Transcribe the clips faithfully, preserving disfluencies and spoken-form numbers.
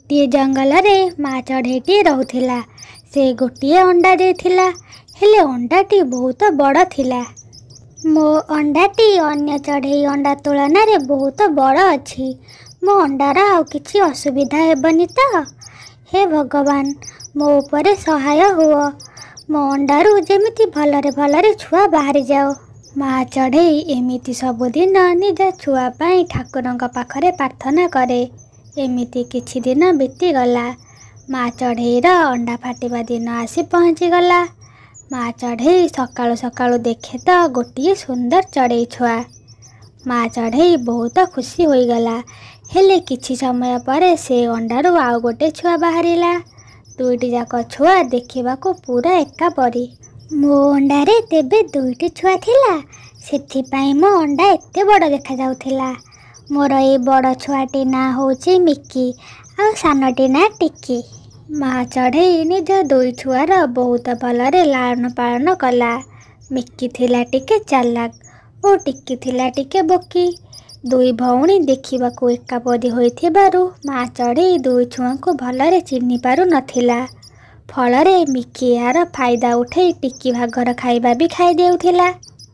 गोटे जंगल रे माँ चढ़ेईटे रहुथिला। से गोटे अंडा देथिला, हेले अंडाटी बहुत बड़ थिला। मो अंडाटी अन्य चढ़ेई अंडा तुलन रे बहुत बड़ अछि। मो अंडार आउ किछि असुविधा हेबनी त? हे भगवान, मो उपरे सहाय हुओ। मो अंडारू जेमिति भलरे भलरे छुआ बाहरी जाओ। माँ चढ़ेई एमिति सबुदिन निज छुआ पाई ठाकुरंक पाखरे प्रार्थना करे। एमिति किछि दिन बीतीगला। माँ चढ़ेईर अंडा फाटिबा दिन आसी पहुँचीगला। माँ चढ़ेई सकाळु सकाळु देखे तो गोटे सुंदर चढ़ेई छुआ। माँ चढ़ेई बहुत खुशी होईगला। हेले किछि समय परे से अंडारू आउ गोटे छुआ बाहरिला। दुईटी जाक छुआ देखिबाको पूरा एका परी। मो अंडारे तेबे दुईटी छुआ थिला, सेथिपाई मो अंडा एते बड़ देखा जाउथिला। मोर ए बड़ छुआटी ना होउची मिक्की, आ सानटी ना टिक्की। माँ चढ़ेई निज दुई छुआर बहुत भलरे लालन पालन कला। मिक्की थिला टिके चालाक ओ टिक्की थिला टिके बोकी। दुई भौणी देखिबाको एका परी होइथिबारु माँ चढ़ेई दुई छुआंको भलरे चिन्हि पारु नथिला। फलरे मिक्की यार फायदा उठेई टिक्की भागर खाइबा भी खाई देउथिला।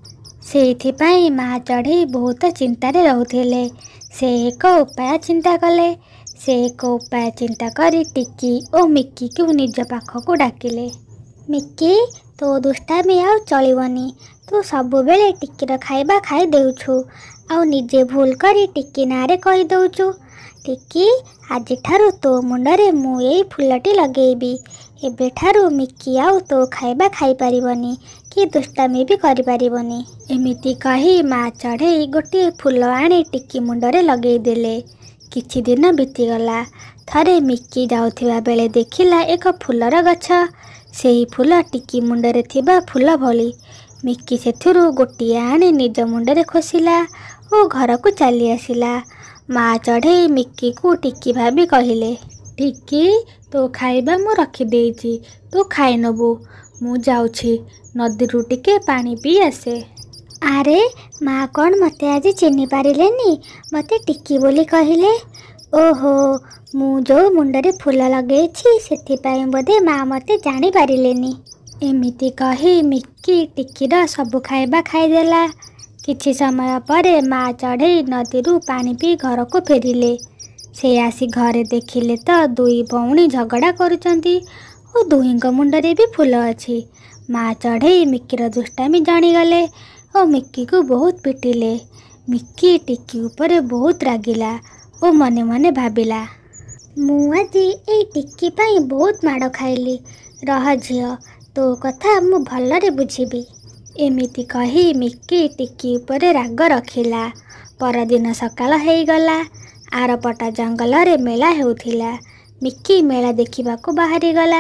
सेइथिपाई माँ चढ़ेई बहुत चिंतारे रहुथिले। से एक उपाय चिंता कले। से एक उपाय चिंता करी टिक्की ओ मिक्की को निज पाखकु डाकिले। मिक्की, तो दुष्टामी आउ चलिबनी। तू सबु बेले टिक्कीर खाइबा खाई देउछु, आउ निजे भूल करी टिक्की नारे कहि दउछु। टिक्की, आजि ठारु तो मुंडरे मु एई फुलटी लगेइबी। एबे ठारु मिक्की आउ तो खाइबा खाई पारिबनी कि दुष्टामी भी करि पारिबनी। एमिति कही माँ चढ़ेई गोटे फूल आनी टिक्की मुंडरे लगेई देले। किछि दिन बीतीगला। थरे मिक्की जाउथिबा बेले देखिला एक फूलर गछ। सेही फूल टिक्की मुंडरे थिबा फूल भली। मिक्की सेथुरु गोटिए आनी निज मुंडरे खोसिला ओ घर को चली आसिला। माँ चढ़ेई मिक्की को टिक्की भाभी कहिले, टिक्की, तो खाइबा मु रखी देइची, तू खाई नबु। मु जाउछि नदीरु टिके पानी पी आसे। आरे माँ कौन मते आज चिन्हि पारिलेनी? मते टिक्की बोली कहिले। ओहो, मु जो मुंडरे फूल लगेइछि सेथिपाई बोधे माँ मते जानी पारिलेनी। एमिति कही मिक्की टिक्कीर सबु खाइबा खाइदेला। किछि समय परे माँ चढ़ेई नदीरु पानी पी घर को फेरिले। से आसी घरे देखिले तो दुई भौणी झगड़ा करुचंती ओ दुहींक मुंडरे भी फूल अछि। माँ चढ़ेई मिक्कीर दुष्टामी जानिगले ओ मिक्की को बहुत पिटिले। मिक्की टिक्की उपरे बहुत रागिला ओ मने मने भाबिला, मु आजी एई टिक्की पाई बहुत माड़ खाइली। रह झियो, तो कथा मु भलरे बुझिबी। एमिति कही मिक्की टिक्की उपरे राग रखिला। परदिन सकाळ हेइगला। आरपटा जंगल रे मेला हेउथिला। मिक्की मेला देखिबाको बाहरी गला।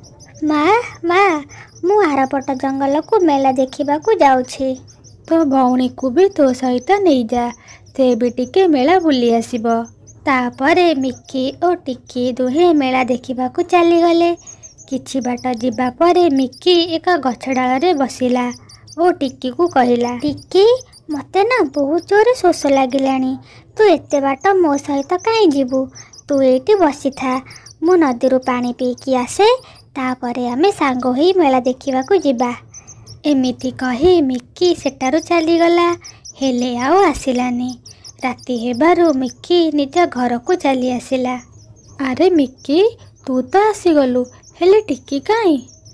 माँ माँ, मु आरपटा जंगल को मेला देखिबाको जाउछि। तो भौणी को भी तो सहित नहीं जा, से भी टिके मेला बुली आसिबो। तापरे मिक्की और टिक्की दुहे मेला देखिबाको चली गले। किछि बाट जिबा परे मिक्की एक गछ डाल रे बसिला ओ टिक्की को कहिला, टिक्की, मते ना बहुत जोरे शोष लागिलानी। तू एते बाट मो सहित काई जीवु? तू एठी बसी था, मु नदीरु पानी पीकी आसे, तापरे आमे सांग होई मेला देखिबाको जिबा। एमिति कही मिक्की सेटारु चलीगला। हेले आउ आसिलानी। राति हेबारु मिक्की निज घर को चली आसिला। आरे मिक्की, तू तो आसीगलु, हेले टिक्की काई?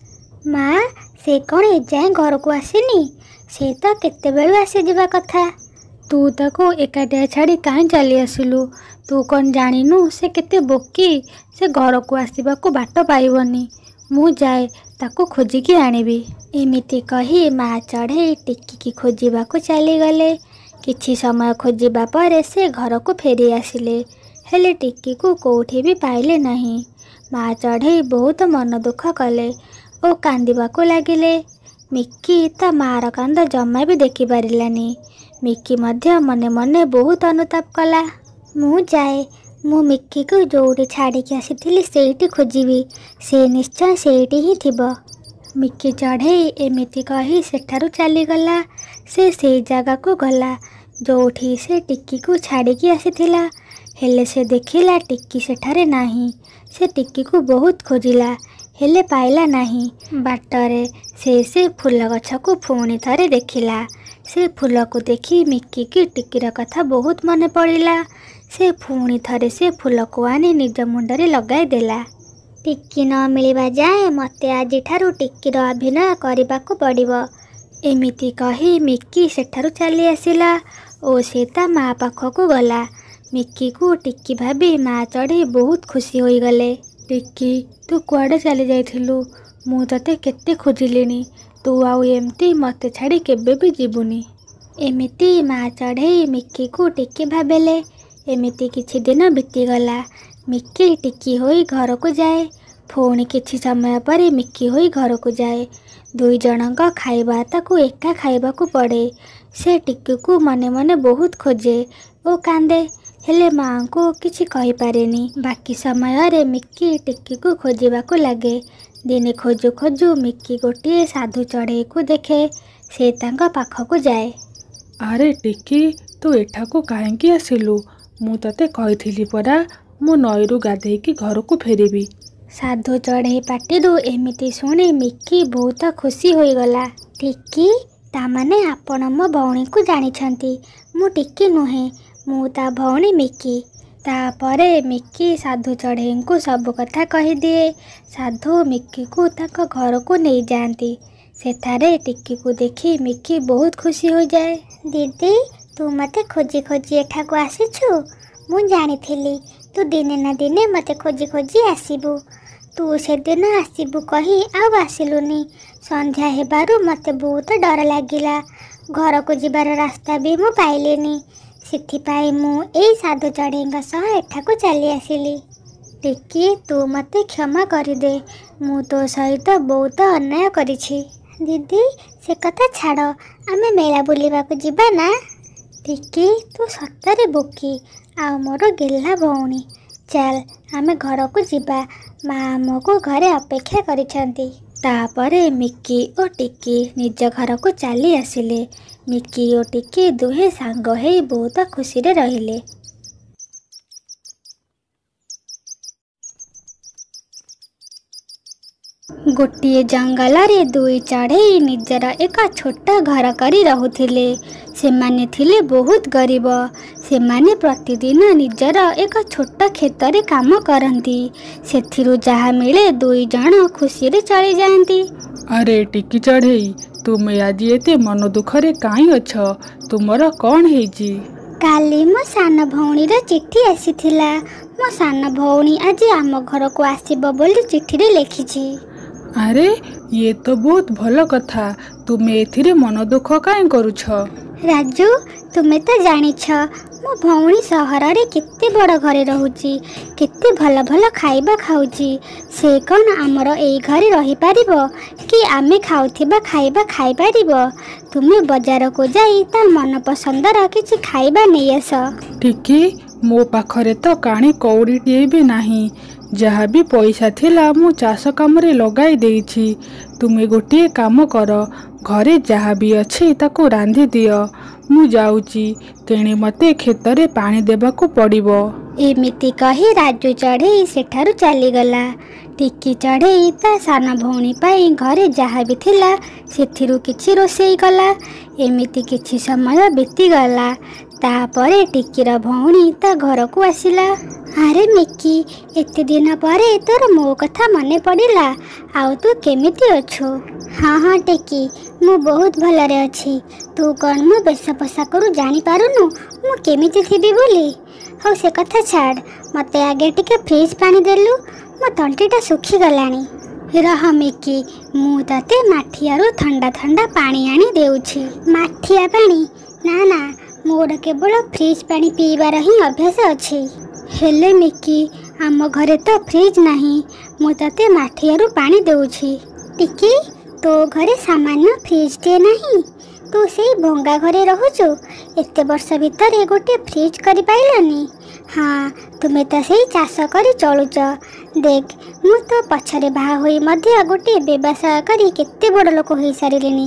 माँ, से कौन एजाएं घर को आसीनी? से तो केतेबेलु आसी जिबा कथा। तू ताको एकाटिया छाड़ी काई चली आसिलु? तू कौन जानिनु से केते बोकी, से घर को आसीबा को बाट पाइबनी। मु जाए ताको खोजिकी आनिबी। एमिति कही माँ चढ़ेई टिक्की की खोजिबा को चली गले। किछि समय खोजिबा परे से घर को फेरी आसिले। हेले टिक्की को कोठी भी पाइले नहीं। माँ चढ़ेई बहुत मन दुख कले ओ कांदिबा को लागिले। मिक्की ता मार कांद जमा भी देखि पारिलानी। मिक्की मध्य मने मने बहुत अनुताप कला। मु जाए, मु मिक्की को जोड़ी छाड़िकी आसीथिली सेठी खोजिबी। से निश्चय सेठी ही थिबो। मिक्की चढ़ेई एमिति कही सेठारु चलीगला। से से जगह को गला जोठी से टिक्की को छाड़िकी आसीथिला। हेले से देखिला टिक्की सेठारे नाही। से टिक्की को बहुत खोजिला हेले पाइला नाही। बाटरे से से फूल गछ को पुणी थरे देखिला। से फूल को देखी मिक्की की टिक्कीर कथा बहुत मन पड़िला। से पुणी थरे से फूल को आनी निज मुंडरे लगाई देला। टिक्की न मिलिबा जाए मते आजि ठारू टिक्कीर अभिनय करबाकू पड़िबो। एमिति कही मिक्की सेठारू चली आसिला ओ से ता माँ पाखकू गला। मिक्की को टिक्की भाभी माँ चढ़ी बहुत खुशी होई गले। टिक्की तू कुआडे चली जाइथिलु? मु तते केते खोजिलिनी। तू आउ एमती मते छाड़ी केबे भी जीवुनी। एमिति माँ चढ़ई मिक्की को टिक्की भावेले। एमिति किछि दिन बीतीगला। मिक्की टिक्की होई घर को जाए। पुणी किछि समय पर मिक्की होई घर को जाए। दुई जनक खाइबा ताकू एका खाइबा को पड़े। से टिक्की को मने मने बहुत खोजे ओ कांदे हेले माँ को किछि कहि पारेनी। बाकी समय रे मिक्की टिक्की को खोजिबा को लागे। दिने खोजु खोजु मिक्की गोटे साधु चढ़ई को देखे। से तांका पाखकू जाए। अरे टिक्की तू एठाकू काहेंकी आसिलु? मु तते कहिथिली परा मु नईरू गाधेइकी घर को फेरिबी। साधु चढ़ई पाटिरू एमिति शुणी मिक्की बहुत खुशी होई गला। टिक्की तामाने आपण मो भौणी को जानिछंती। मु टिक्की नुहे मु ता भौणी मिक्की। तापरे मिक्की साधु चढ़ई को सब कथा कही दिए। साधु मिक्की को ताक घर को नहीं जाती। सेठारे टिक्की को देखी मिक्की बहुत खुशी हो जाए। दीदी तू मते खोजी खोजी एठाको आसीछु? मु जानिथिली तू दिने ना दिने मते खोजी खोजी आसीबु। तू से दिन आसीबु कही आउ आसिलुनी। संध्या हेबारु मते बहुत डर लागिला। घर को जिबार रास्ता भी मु पाइलिनी। सिथिपाई मु एई साधु चढ़ईंगा सह एठाको चली आसिली। टिक्की तू मते क्षमा करिदे। मु तो सहित बहुत अन्याय करिछि। दीदी से कथा छाड़ आमे मेला बुलिबा को जिबा ना। टिक्की तू सतरे बोकी आ मोर गेला भौणी। चल आमे घर को जिबा। माँ आमको घरे अपेक्षा करिछंती। तापरे मिक्की और टिक्की निज घर को चली आसिले। मिक्की और टिक्की दुहे सांग हेई बहुत खुशी रे रहिले। गोटिए जंगल रे दुई चढ़ई निजर एक छोट घर करी रहुथिले। सेमाने थिले बहुत गरीब। सेमाने प्रतिदिन निजर एक छोट खेतरे काम करती। सेथिरु जहा मिले दुई जन खुशी रे चली जाती। अरे टिक्की चढ़ई तुम आज एते मन दुखरे काई अछ? तुमर कौन हेजी? काली मो सान भौणी रे चिट्ठी आसीथिला। मो सान भौणी आज आम घर को आसीबो बोली चिट्ठी रे लिखिछि। अरे ये तो बहुत भल कथा। तुमे एथिरे मन दुख काई करूछ? राजू तुमे तो जानिछ मो भौणी सहर रे केते बड़ घरे रहूची। केते भल भल खाइबा खाऊची। से कौन आमर एई घरे रही पारिबो कि आमे खाउथिबा खाइबा खाइ पारिबो? तुमे बाजार को जाई ता मन पसंदर किछि खाइबा नै आस। टिक्की मो पाखरे तो काणी कौड़ीटिए भी नाही। जहाँ भी पैसा थिला मु चाष काम रे लगाई देइछि। तुमे गोटे काम कर घरे जहाँ भी अछि ताको रांधि दियो। मु जाउची तेणी मते खेतरे पानी देबाकू पड़िबो। एमिति कही राजू चढ़ई सेठारु चली गला। टिक्की चढ़ई ता सान भौणी पाई घरे जहाँ भी थिला सेथिरु किछि रोषेई कला। एमिति किछि समय बीती गला। तापरे टिक्कीर भौणी ता घर को आसिला। अरे मिक्की एते दिन परे तोर मो कथा मने पड़िला। आउ तू केमिति अछु? हाँ हाँ टिक्की मु बहुत भलरे अछि। तू कौन मो बेस पोशाकरू जानी पारुनु मु केमिति थिबी बोली? हौ से कथा छाड़ मते आगे टिके फ्रिज पानी देलु। मो तंटीटा सुखी गलानी। रह मिक्की मु तते माठियारू ठंडा ठंडा पानी आनी देउछि। माठिया पानी? ना ना मोर केवल फ्रिज पानी पीबार ही अभ्यास अछि। हेले मिक्की आम घरे तो फ्रिज नहीं। मु तते माठियारू पानी देउछि। टिक्की तो घरे सामान्य फ्रिज टे नहीं? तू से भंगा घरे रहुचु? एते वर्ष भितर गोटे फ्रिज करि पाइलनी? हाँ तुमे तो से चाष करी चलुच। देख मु तो पछरे बाहा होई मध्य गोटे व्यवसाय करी केते बड़ लोक होई सारिलिनी।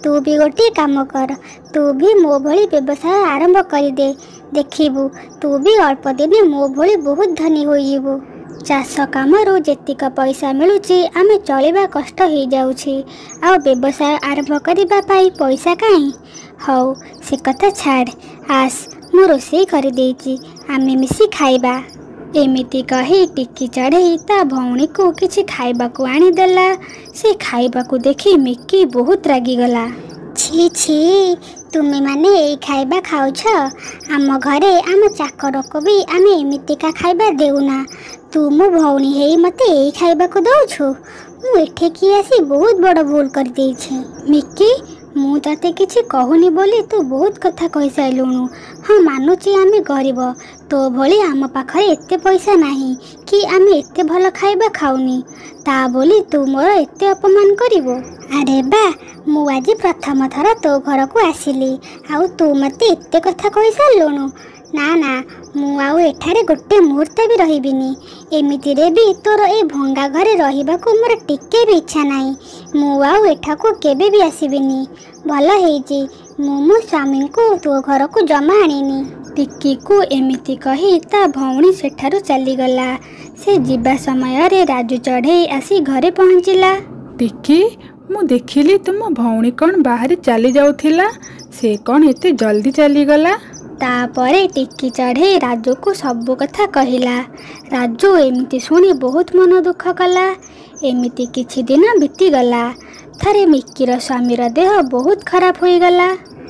तू भी गोटे काम कर, तू भी मो भली व्यवसाय आरंभ करदे, देखिबू तू भी अल्प दिन मो भली बहुत धनी होइबू। चाष कामरू जेतिक पैसा मिलुची आमे चलिबा कष्ट हो जाउछि, आ व्यवसाय आरंभ करिबा पाई पैसा काई। हौ से कथा छाड़, आस मु रोषेई कर देइछि, आमे मिसी खाइबा। एमिति कही टिकी चढ़ई ता भौणी को किछि खाइबाकू आनीदेला। से खाइबाकू देखि मिक्की बहुत रागिगला। छी छी, तुमे माने एई खाइबा खाउछ? आम घरे आम चाकर को भी आमे एमितिका खाइबा देउना, तू मो भौणी हेई मते एई खाइबाकू दउछु? मु एठेकी आसी बहुत बड़ भूल कर देइछि। मिक्की, मु तते किछि कहूनी बोली तू बहुत कथा कहि साइलुणु। हाँ मानुची आमे गरीब, तो भली आम पाखरे एते पैसा नाही कि आमे एते भल खाइबा खाउनी, ता बोली तू मोर एते अपमान करिवो? अरे बा, मु आज प्रथम थर तो घर को आसिली, आउ तू मते एते कथा कहि साइलुणु? ना ना, मु आउ एठारे गोटे मुहूर्त भी रहिबिनी। एमितिरे भी तोर ए भंगा घरे रहिबाकू मोर टिके भी इच्छा नाही। मु आउ एठाकू केबे भी आसिबिनी। भल हेइची, मु मो स्वामी को तो घर को जमा आनिनी। टिक्की को एमिति कही ता भौणी सेठारु चलीगला। से जीवा समय रे राजू चढ़ई आसी घरे पहुँचिला। टिक्की, मु देखिली तुम भौणी कौन बाहर चली जाउथिला, से कौन एते जल्दी चलीगला? तापरे टिक्की चढ़ई राजू को सबु कथा कहिला। राजू एमिति शुणी बहुत मन दुख कला। एमिति किछि दिन बीतीगला। थरे मिक्कीर स्वामीर देह बहुत खराब होइगला।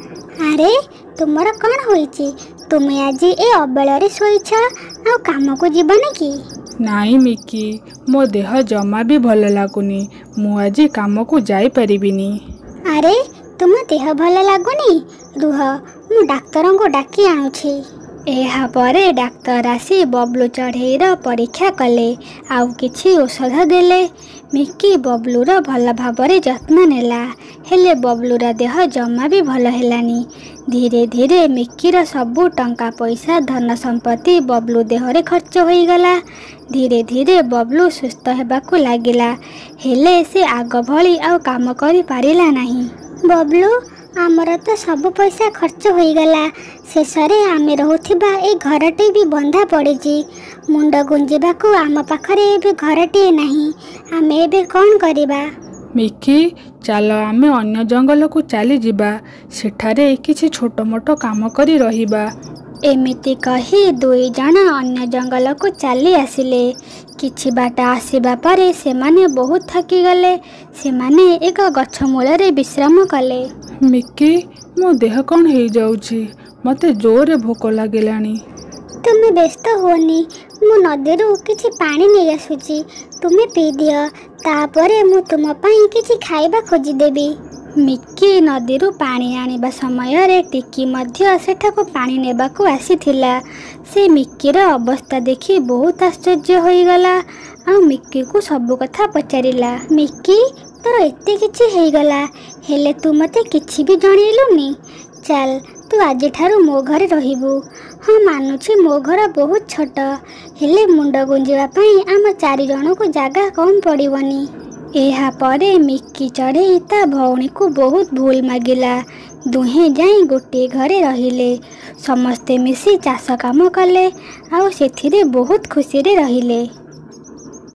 अरे तुमर कौन होइछि? तुमे आज ए अबेଳରେ शोइछ, आ काम को जीवन कि? नाई मिक्की, मो देह जमा भी भल लागुनी, मु आज काम को जाई परिबिनी। अरे तुम देह भल लागुनी? रुह, मु डाक्तर को डाकी आनुछि। एहा परे डाक्तर आसी बबलू चढ़ईर परीक्षा कले, आउ किछि औषध देले। मिक्की बबलूर भल भाबरे जत्न नेला, हेले बबलूर देह जमा भी भल हेलानी। धीरे धीरे मिक्कीर सबु टंका पैसा धन संपत्ति बबलू देहरे खर्च होइगला। धीरे धीरे बबलू सुस्थ हेबाकू लागिला, हेले से आग भली आउ काम करि पारिला नाही। बबलू, आमर तो सब पैसा खर्च होइगला। शेषरे आमे रहुथिबा ए घरटे भी बंधा पड़िछि। मुंड गुंजिबाकू आम पाखरे एबे घरटे नाही। आमे एबे कौन करिबा? मिक्की, चल आमे अन्य जंगल को चली जिबा, सेठारे किछि छोट मोट काम करी रहिबा। एमिति कही दुई जण अन्य जंगल को चली आसिले। किछि बाट आसिबा परे सेमाने बहुत थकी गले। सेमाने एक गछ मूलरे विश्राम कले। मिक्की, मो देह कौन हो जाउछि, मते जोरे भोक लागिलानी। तुमे व्यस्त होनी, मु नदीरू किछि पानी नै आसुछि, तुमे पी दियो, तापरे मु तुम पई किछि खाइबा खोजी देबी। मिक्की नदीरू पानी आनिबा समय रे टिक्की मध्य सेठाको पानी नेबाकू आसीथिला। से मिक्कीर अवस्था देखि बहुत आश्चर्य होइगला, आ मिक्की को सब कथा पचारिला। मिक्की, तोर एते किछि हेइगला, हेले तू मते किछि भी जणैलुनी? चल, तू आज ठारू मो घरे रहिबू। हाँ मानुछि मो घर बहुत छोट, हेले मुंड गुंजिबा पई आम चारि जण को जागा कम पड़िबनी। एहा परे मिक्की चढ़ई ता भौणी को बहुत भूल मागिला। दुहे जाई गोटे घरे रहिले। समस्ते मिसी चाष काम कले, आउ सेथिरे बहुत खुशी रे रहिले।